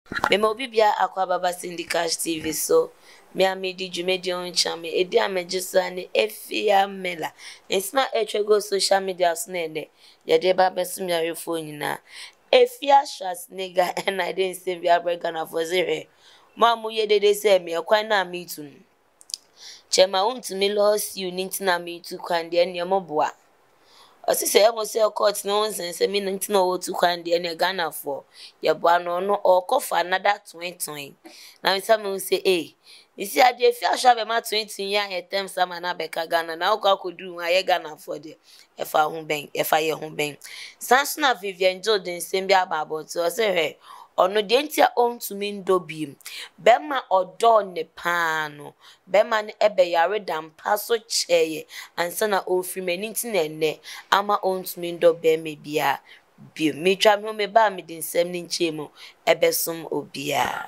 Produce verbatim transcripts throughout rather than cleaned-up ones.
Me mo bibia akwa baba Syndicash T V so me amedi djumedi on chame edi amejusa ni efia mela nsma etwego social media so na ende ye de ba besu mi arefo nyina efia shas nigga and I didn't say we are gonna for zero mamu ye de say me kwan na me tun chema untumi loss you nintina me tu kwan de ne moboa Osi say e go say court no nsense me nintina wo tu kwan de ne Ghana for ye boa no no or for another twenty na me say me say eh you see ade if you shall be ma twenty year e tem sama na beka Ghana na ko akodu aye Ghana for de e fa ho ben e fa ye ho ben sanso na Vivian jo den sembi ababo to say he ono de ntia ontumi ndobim bema odo ne paano bema ne ebe yare dampa so cheye ansa na ofri maninti na ene ama ontumi ndo bema bia bi me twa me me ba me din sem ni nchemu ebesom obia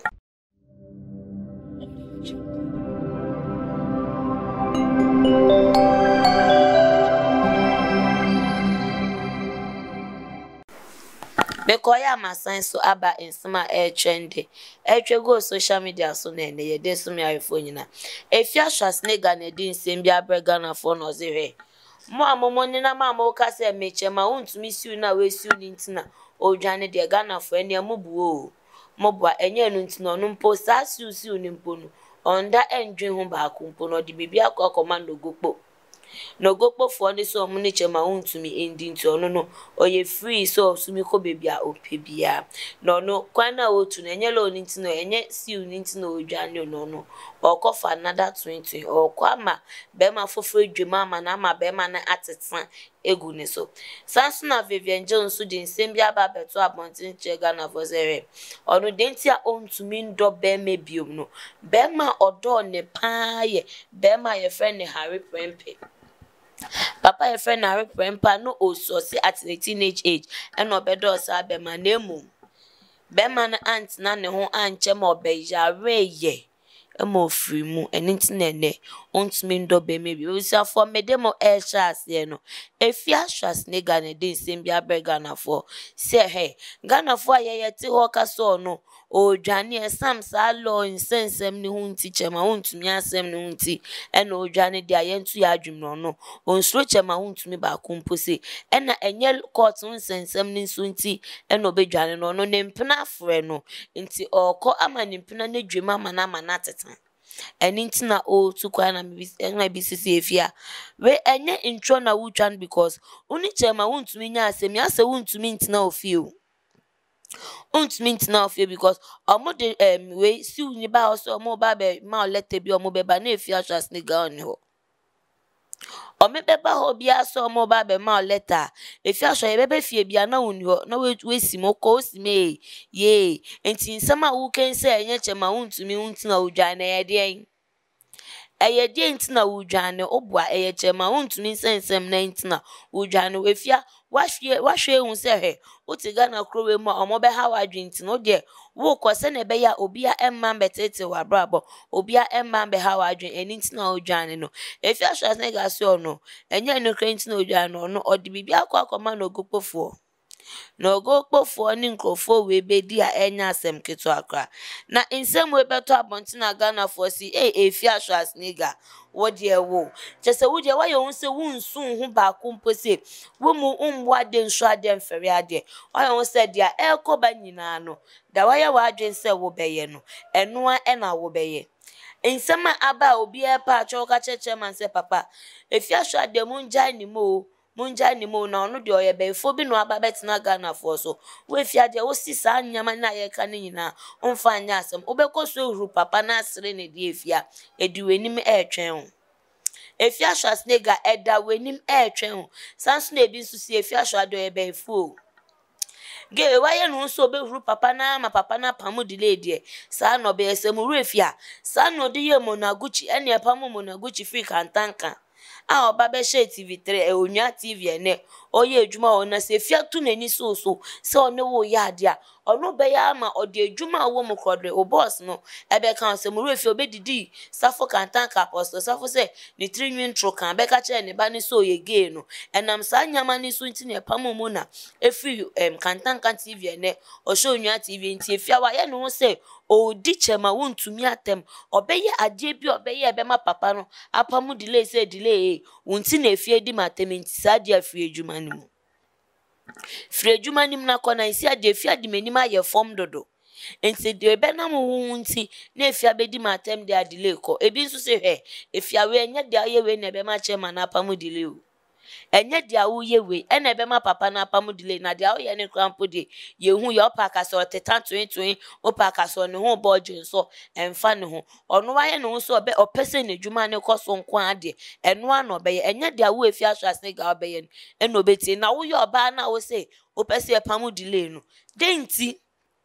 Bekoya masan so aba nsema e trend e twego social media so na ne ye de so me arefo nyina efia shas nega na di nsem bia brega na fo no zehwe mo amomo ni na ma mo ka se meche ma untumi siu na we siu ni ntina odwane de Ghana fo ene mobuo mobua enye nu ntina no mpo sa siu siu ni mpo no onda endwe ho ba ko mpo no de bibia akọ commando gokpo no gokpo fo ni so mo ni chema untumi endi nti ono no oye free so sumi ko bebia opebia no no kwana otu na enye lo ni ntino enye siu ni ntino odwane no no okofa another twenty okwa be ma fofo edwuma ama na ma be ma na atetan egu ni so sanso na Vivian Jones so din sembia ba beto abontin chega na vozere ono dentia ontumi ndo be me biom no be ma odo ne paaye be ma ye friend ne Harry Prempe Papa your friend Harry Prempa no also see at the teenage age and obedo sa be manemu be man aunt na ne ho anche ma obeja reye emo free mu eninti ne ontumi ndo be maybe we say for me demo air chas ye no efia chas ne Ghana din sembia be Ghana for say hey Ghana for ye ye ti ho kaso no o dwane esam sa law insensem ni hunti chema huntumi asem ni hunti ena o dwane de ayentu ya adwum no no onsuro chema huntumi ba kompose ena enye court insensem ni sunti ena obedwane no no ne mpena afre no nti okọ ama ne mpena na dwema ama na ama na tetan eninti na o tukwa na na bisisi efia we enye intro na wutwan because uni chema huntumi nya asem ya se huntumi ntina ofio untumi ntina ofie because omo de um we si uni ba also omo ba be ma lete bi omo be ba na efia chas ni ga oni ho omo be ba ho bia so omo ba be ma leta efia so ye be be fie bia na uni ho na we we si mo ko si me ye enti nsama wo ken se enye chema untumi untina odwa na ye de eye de ntina wudwane obua eye chema untumi sensem na ntina wudwane wefia wahwe wahwe hu se he utiga na krowe mu omo be ha wadwe ntina o de wo kwose na be ya obia emma betete wa brabo obia emma be ha wadwe eni ntina wudwane no efia hwase na ga se ono enye no krentina wudwane no odi bibia akwa akoma na ogokpofo no go kpofo ni nkrofo we bedi a enya asem keto akra na insem we beto abonti na Ghana for si eh efia hwas niga wo de wo chese wo de wa ye won se wunsun hu ba kompose wo mu umwa de nso ade mfere ade wa ye won se dia ekoba nyina no da wa ye wa adwen se wo beye no eno a ena wo beye insema aba obi e pa choka cheche man se papa efia hwa de munja ni mo munja ni mo na onu de oye be fo bi no aba betina Ghana for so we fia de wo si sa nyama na ye ka ni nyina onfa anya asem obekoso huru papa na asere ne de efia edi wenim e twen efia hwas nega eda wenim e twen sanso na ebi nso si efia hwa de be fo ge waye no so be huru papa na ma papa na pamu delay de sa no be esem ru efia sa no de ye mo na guchi ene pamu mo na guchi free kantanka a oba be share T V three e onua T V ene oye adwuma ona se fia tu nani so so se one wo ya ade a ono be ya ama ode adwuma wo mu kodre o boss no ebe kan se mu refi obedidi safo kantan ka apostle safo se ni trinwin tro kan be ka che ne ba ni so ye ge no enam sa nyama ni so nti ne pam mu na efi em kantan kan T V ene o show onua T V nti efia wa ye no se o di chema wontumi atem obeye ade bi obeye ebe ma papa no apamu delay say delay wonti na efie di matem nti sa dia fie adwuma ni mu fie adwuma ni mu na kona isi ade fie ade manim aye form dodo nti de ebe na mu nti na efie abedi matem de delay ko ebi nso se he efia we enye de aye we na ebe ma chema na apamu delay o enye dia wo ye we ena ebe ma papa na apamu delay na dia wo ye ne krampo de ye hu ye opaka so tetan twenty opaka so ne ho budget so emfa ne ho ono wa ye ne ho so obe opese ne dwuma ne koso nko ade eno ano be ye enye dia wo efi asase ga obe ye eno obeti na wo ye oba na wo se opese apamu delay no denti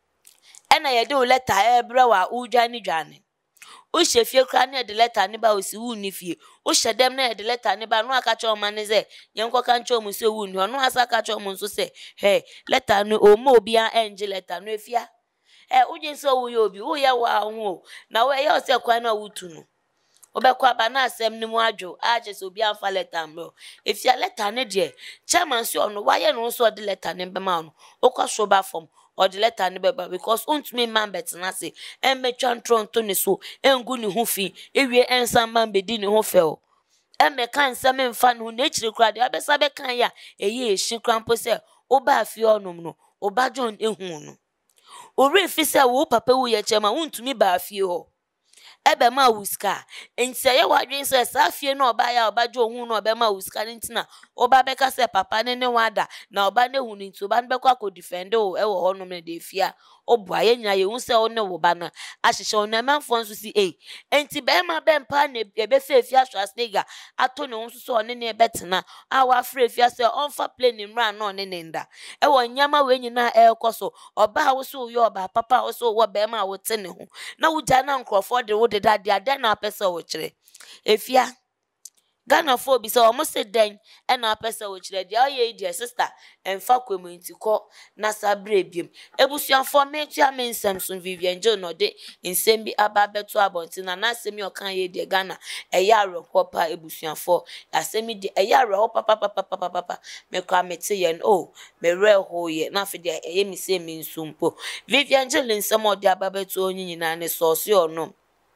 ena ye de o letter ebra wa udwa ni dwane o shefie kra na de letter ne ba o si wu ni fie o shedem na de letter ne ba no aka cho ma ne ze yenko ka ncho mu se wu ni ono asa ka cho mu nso se he letter no o ma obi a enje letter no efia eh uje nso wu ye obi wo ye wa hu na we ye o se kwa na wutu no obekwa ba na asem ni mu adwo a che se obi amfa letter mro efia letter ne de chairman si ono wa ye no so de letter ne be ma no o kwa so ba form or the letter ne beba because untumi man betina se emmetwa ntronto ne so engu ne ho fi ewie ensan man bedi ne ho fe o emme kan nsem mfa ne ho na echiri kra de abesa be kan ya eye ehyi krampo se oba afi onum no oba John ehu no ori fi se wo papa wu ye chema untumi ba afi ho ebe ma wuska ense ye wadwen se safie no oba ya oba jo hu no oba ma wuska ntina oba beka se papa ne ne wada na oba ne hu nti oba ne bekwa ko defend o e wo hono me de fia obua ye nya ye hu se o ne wo ba na ahyehye o na manfo nso si eh enti be ma be mpa na ebe fe fia swasnega ato ne nso so ne ne betena a wa fra fia se onfa plane mra na ne ne nda e wo nyama we nyina e koso oba wo so yo oba papa wo so wo be ma wo te ne ho na wo ja na nkrofo de wo that they are then na pesa wo kire efia Ghana fo bi se o mo se den e na pesa wo kire dia ye dia sister emfa community ko na sabre biem ebusuafo metua mensem so Vivian jo no de nsem bi aba beto abonti na na asemi okan ye dia Ghana e ya rekopa ebusuafo asemi de e ya reho papa papa papa papa me kwa mete ye o me reho ye na fe de e ye mi se mi nsumpo Vivian jo nsem o de aba beto onyina ne so so ono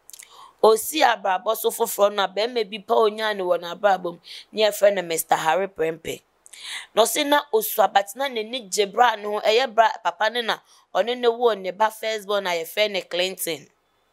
osi abrabo so foforo na be me bi pa onya ne wona abrabo ne e friend Mister Harry Prempe no se na osu abatina ne ni jebra no eye bra papa ne na one ne wo ne ba first born na ye friend Clinton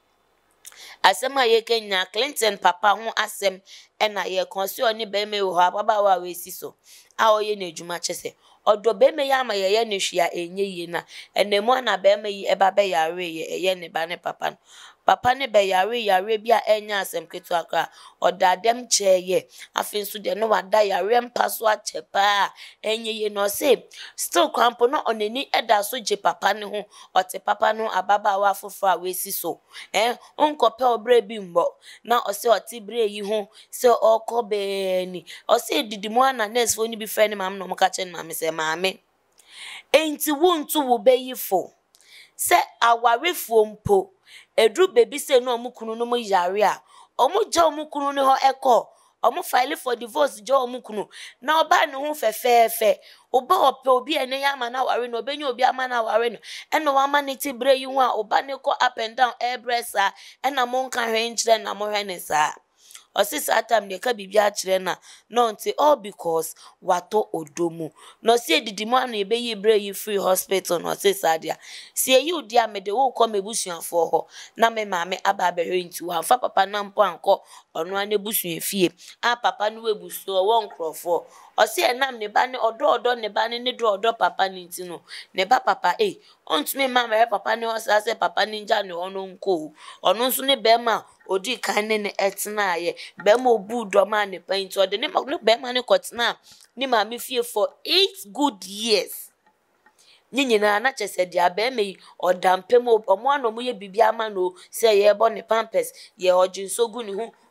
asema ye kenya Clinton papa ho asem e na ye konsi oni be me wo ababa wa we si so a oye na adwuma chese odo be me ya ma ye ye ne hwia enye yi na enemu na be me yi e ba be yare ye eye ne ba ne papa no papa ne be yare yare bia enya asem ketu akra odadem cheye afin so de no wada yare mpa so achepa enye ye no say still kwampo no oneni eda so je papa ne ho ote papa no ababa wa fofo a we si so eh onkope obre bi mbo na ose ote bre yi ho se okobe ni ose didimu ana nurse fo ni bi friend mam no mka chen mam se maame enti wontu wo beyifo se awarefo mpo edru baby say no omukunu no mo yare a omuja omukunu ne ho eko omu file for divorce jo omukunu na oba ne ho fefefe oba ope obi ene ya ma na ware no obenya obi ama na ware no eno wa ma ne tibre yi ho a oba ne ko up and down airbreath ena mo nka hwe nchire na mo hwe ne sa osisi atam de ka bibia kire na no nti all because wato odomu no si edidimu anu ebe yi bre yi free hospital no osisi adia si eyi udi amede wo ko mebusuafo ho na me maame aba abehwe nti wa fa papa na mpo anko onu ane busuan fie a papa no webusu wo nkrofo osi enam ne ba ne odo odo ne ba ne ne do odo papa ni nti no ne ba papa eh ontumi maame papa ne osa se papa ninja ne ono nko ono nso ne be ma odi kan ne ne etna aye be ma obu do ma ne paint ode ne be ma ne kotna ni ma me fie for eight good years nyinyina na chese dia be me odampem omo ano mo ye bibia ma no se ye bo ne pampers ye ojinsogu ni hu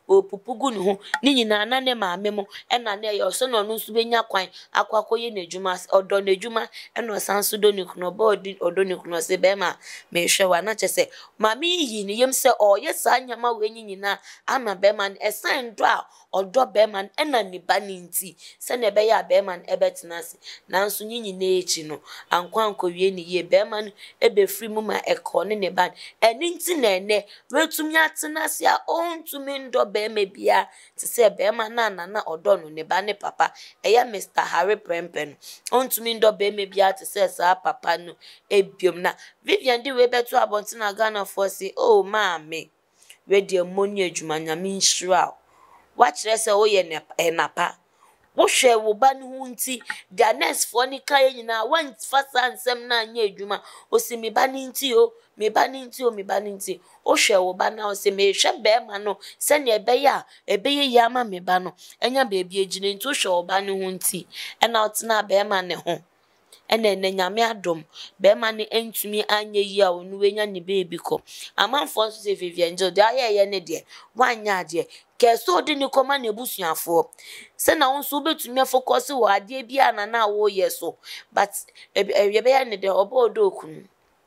o pupugu ne ho ni nyina na ne maame mo ena na ye so no no nso benya kwan akwakoye n'edwuma odo n'edwuma ena osanso do ne kuno ba odi odo ne kuno se be ma me hwe wa na chese maame yi ne yem se o ye sa nyama we nyina ama be ma esan do a odo be ma ena ni ba ni nti se na be ya be ma ebetena se nanso nyinyi na echi no ankwanko wie ni ye be ma ebe free mu ma ekọ ne ne ban eni nti na ene wetumi atena se a ontumi ndo be me bia te se be ma na na na odo no ne ba ne papa eya Mister Harry Prempen ontumi ndo be me bia te se sa papa no ebiom na Vivian di we beto abontina Ghana for say oh maame we de money adwuma nyame nhyira wa kire se wo ye ne napa wo hwe wo ba ne hu nti the next for ni kan nyina wan fasa ansem na anya adwuma o si me ba ni nti o me ba ni nti o me ba ni nti o hwe wo ba na o si me hwe be ma no se ne ebe ya ebe ye ya ma me ba no enya be bi ejine nti o hwe wo ba ne hu nti ena otena be ma ne ho ene ne nyame adom be ma ne entumi anya yi a onu wenya ne baby ko amanfo nso se Vivian jo de aye ye ne de wanya de keso de ni koma na ebusuafo se na wonso betumi focus wo ade bia na na wo yeso but ye be ya ne de oba odokunu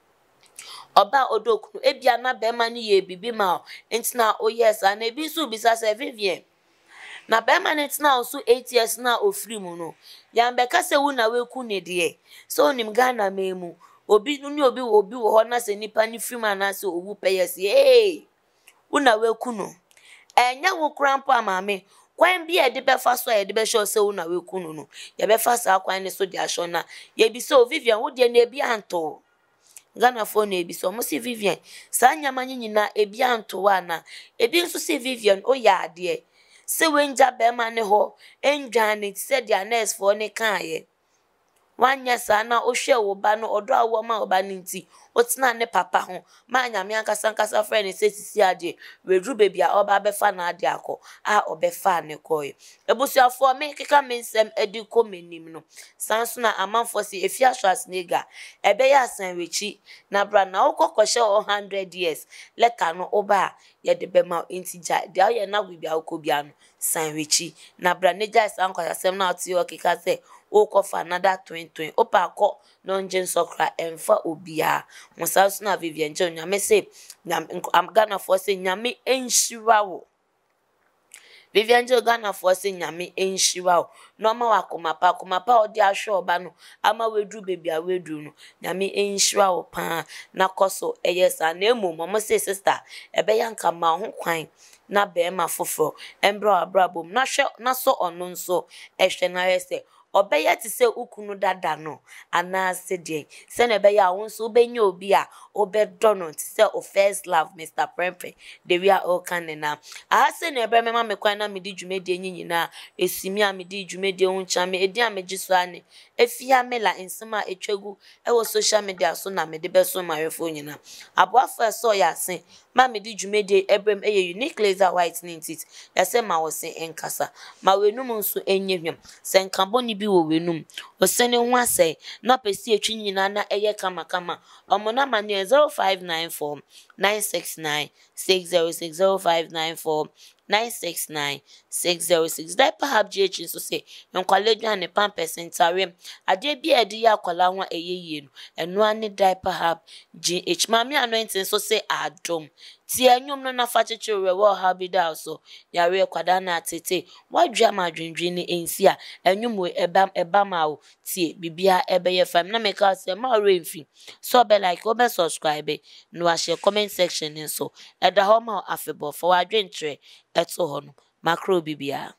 oba odokunu e bia na be ma ne ye bibi ma entina o yes and e bi so bisa se Vivian na be ma ne tina also eight years na ofri mu no ya mbeka se wu na weku ne de so onim Ghana memu obi ni obi obi wo ho na se nipa ni free man na se owu peyes hey una weku no enya wo krampo amame kwan bi e de be fa so e de be show se una weku no no ye be fa sa kwan ne so de asho na ye bi so Vivian wo de na ebi anto Ghana for na ebi so mo si Vivian sa nyama nyina ebi anto wa na ebi nso si Vivian o ya ade se wenja be ma ne ho enjane se dia nurse for ne kan ye wanya sana o hwe wo ba no odo awo ma oba nti otina ne papa ho ma nyame ankasa ankasa friend se sisi ade wedru baby a oba be fa na ade akọ a obefa ne koy ebusuafo me keka mensem edi ko menim no sanso na amanfo se efia hwas nega ebe ya san wechi na bra na okokọhye one hundred years leka no oba ye de be ma intija dia ye na gbe bia okobia no san wechi na bra neja san kwasem na oti okeka se okofa another twenty opa akọ no njen sokra emfa obia musasu na Vivian jo nyame se am Ghana for se nyame enhira wo Vivian jo Ghana for se nyame enhira wo no ma wakoma pa akoma pa odi ahwe oba no ama wedru baby a wedru no nyame enhira wo pa na koso eyesa na emu mo se sister ebe yanka ma ho kwan na be ma foforo embra abrabom na hwe na so ono nso ehwe na yese obeya ti se ukunu dada no ana se de se na beya wonso obenya obi a obedo no ti se o first love Mister Prempe de we are all can na a se na ebe mema me kwan na me di dwumede nyina esimi a me di dwumede huncha me edi a me giso ane efia mela ensema etwagu e wo social media so na me de beso marefo nyina aboafo so ya se ma me di dwumede ebrem eye unique laser whitening teeth ya se ma wo se enkasa ma wenum nso enyehwem se nkaboni bi wo wenum osene ho asai na pesi etwi nyina na eye kama kama omona mane zero five nine four nine six nine six zero six zero five nine four nine six nine six zero six that perhaps G H so say nkwale dwane pampers ntare ade bi ede ya kwala ho eyeye no eno ane diaper hub G H mami anointing so say adom ti anyum no na fa chichiwe wo habida so yare kwada na atete wadwa madwendwe ni ensi a anyum we eba eba ma wo tie bibia ebeye fam na make us ma remfi so be like obe subscribe no a share comment section nso eda ho ma afebo for wadwentre eto ho no makro bibia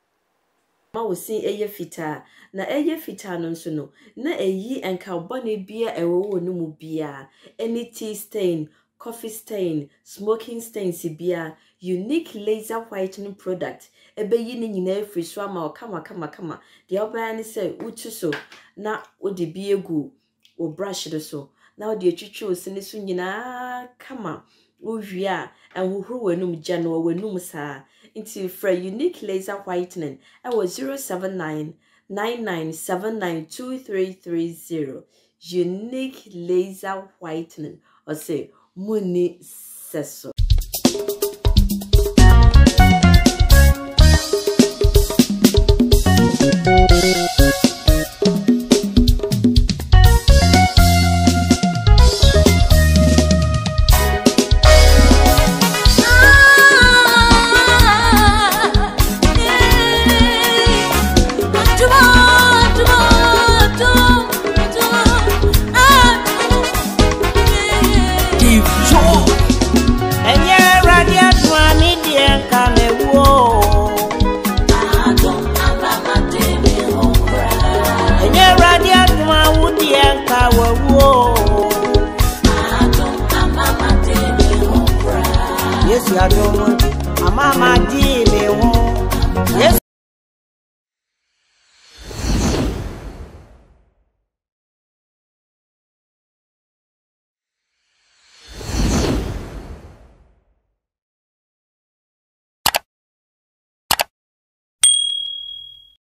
ma wo sin eye fita na eye fita no nso no na eyi enka bone bia ewo wo no mu bia any tea stain coffee stain smoking stain sibia unique laser whitening product ebe yi ni nyina free so ama kama kama kama de oba ni say utu so na odi bi egu o brush do so na odi etwitwe osini so nyina kama uwia enhuhuru wenum gya no wenum saa into for unique laser whitening I was zero seven nine nine nine seven nine two three three zero unique laser whitening or say muni seso Yes,